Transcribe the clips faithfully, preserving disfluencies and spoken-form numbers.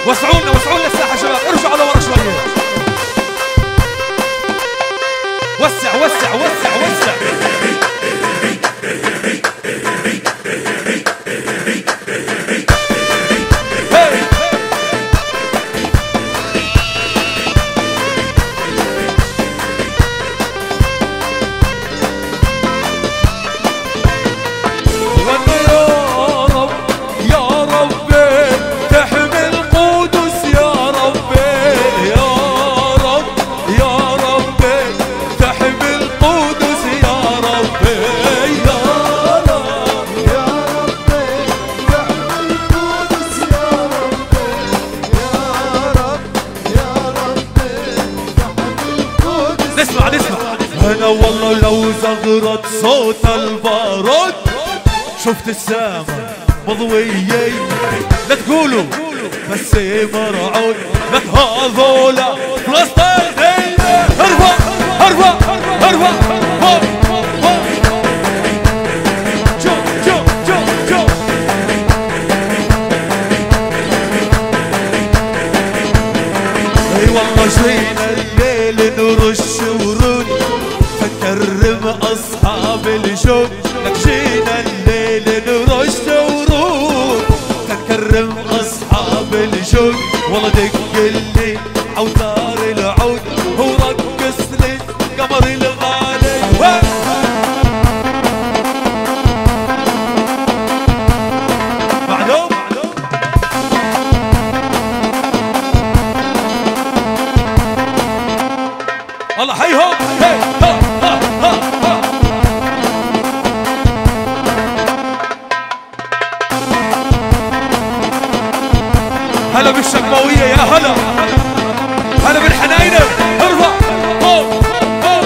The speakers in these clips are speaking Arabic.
وسعونا وسعونا الساحة شباب، ارجعوا لورا شوية. وسع وسع وسع وسع. نسمع نسمع. انا والله لو زغرت صوت البارود شفت السما مضوية، لا تقولوا بس مرعود، لك هذولا فلسطينية. ارفع ارفع ارفع فوق فوق. شوف شوف شوف شوف. اي والله جينا الليل نرش ورود، فنكرم اصحاب الجود. لك جينا الليل نرش ورود، فنكرم اصحاب الجود. والله دق لي اوتار العود، ورقص لي قمر الغالي. معلوم الله حيهم. هلا بالشقاوية يا هلا، هلا بالحناينة. ارفع فوق فوق.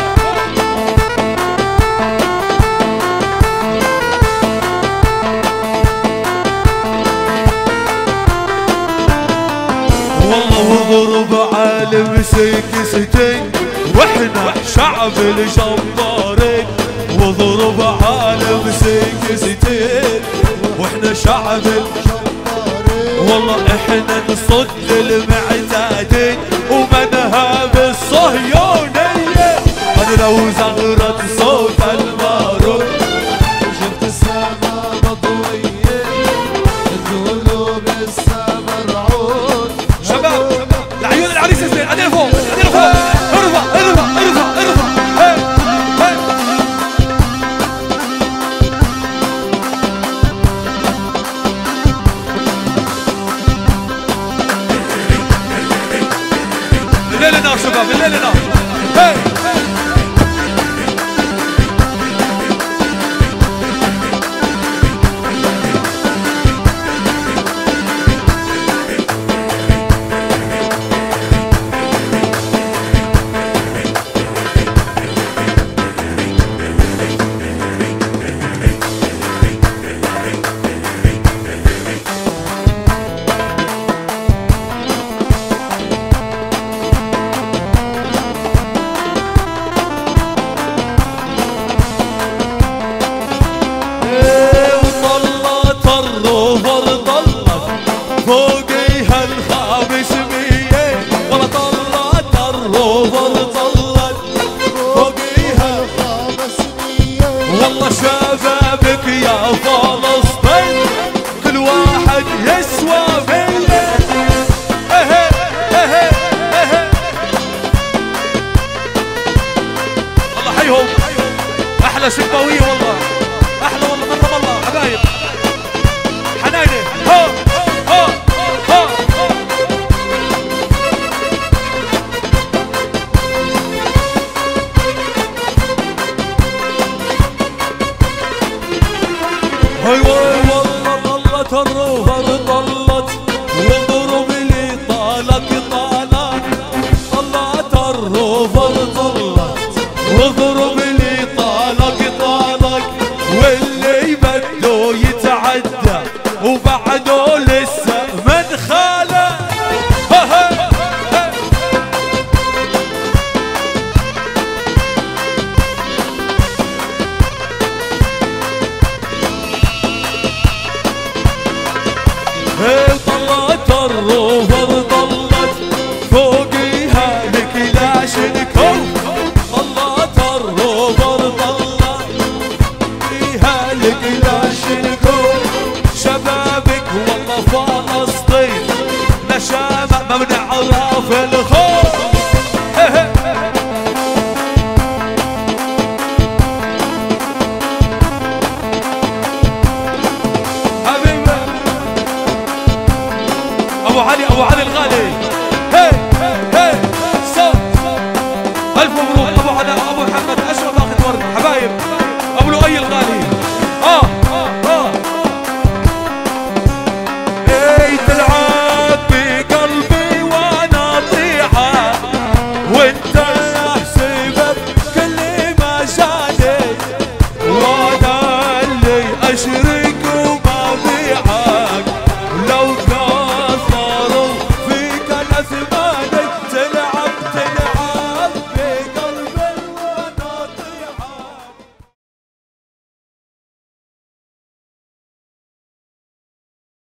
والله وضرب عالم سكستين، واحنا شعب الجبارين. وضرب عالم سكستين، واحنا شعب الجبارين. والله احنا نصد المعتادين، ومنهب الصهيونية. انا لو زغرت صوت البارود شفت السما مضوية، القلوب السما رعود. شباب لعيون العريس زين، ادينا فوق ادينا فوق. ارفع ارفع ارفع ارفع. هي هي. الليل نار شباب، الليل نار. هي ممنع الله في